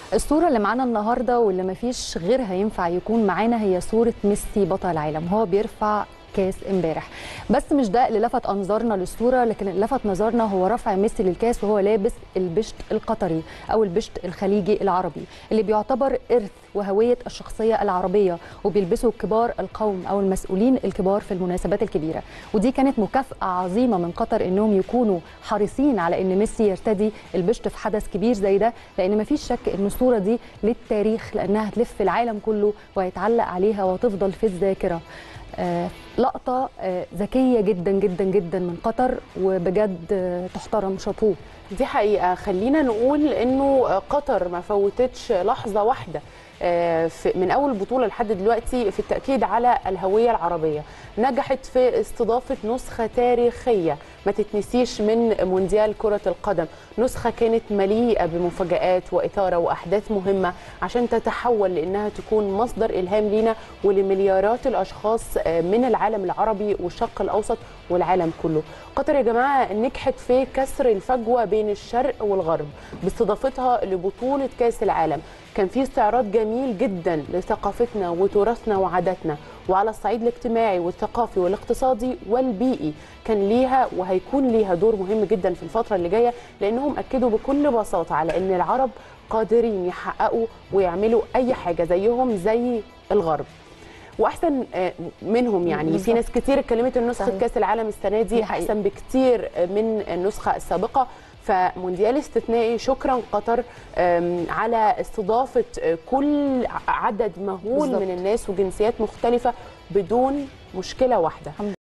الصورة اللي معانا النهاردة واللي مفيش غيرها ينفع يكون معانا هي صورة ميسي بطل العالم، هو بيرفع كاس امبارح. بس مش ده اللي لفت انظارنا للصوره، لكن اللي لفت نظرنا هو رفع ميسي للكاس وهو لابس البشت القطري او البشت الخليجي العربي اللي بيعتبر ارث وهويه الشخصيه العربيه، وبيلبسه كبار القوم او المسؤولين الكبار في المناسبات الكبيره. ودي كانت مكافاه عظيمه من قطر انهم يكونوا حريصين على ان ميسي يرتدي البشت في حدث كبير زي ده، لان مفيش شك ان الصوره دي للتاريخ، لانها هتلف العالم كله وهيتعلق عليها وتفضل في الذاكره. لقطة ذكية جدا جدا جدا من قطر، وبجد تحترم، شابوه. دي حقيقة. خلينا نقول انه قطر ما فوتتش لحظة واحدة من اول بطولة لحد دلوقتي في التأكيد على الهوية العربية. نجحت في استضافة نسخة تاريخية ما تتنسيش من مونديال كرة القدم، نسخة كانت مليئة بمفاجآت وإثارة وأحداث مهمة عشان تتحول لأنها تكون مصدر إلهام لينا ولمليارات الأشخاص من العالم العربي والشرق الأوسط والعالم كله. قطر يا جماعة نجحت في كسر الفجوة بين الشرق والغرب باستضافتها لبطولة كأس العالم. كان في استعراض جميل جدا لثقافتنا وتراثنا وعاداتنا، وعلى الصعيد الاجتماعي والثقافي والاقتصادي والبيئي كان ليها وهيكون ليها دور مهم جدا في الفترة اللي جاية، لأنهم أكدوا بكل بساطة على أن العرب قادرين يحققوا ويعملوا أي حاجة زيهم زي الغرب واحسن منهم. يعني في ناس كتير اتكلمت ان نسخه كاس العالم السنه دي احسن بكتير من النسخه السابقه، فمونديال استثنائي. شكرا قطر على استضافه كل عدد مهول من الناس وجنسيات مختلفه بدون مشكله واحده.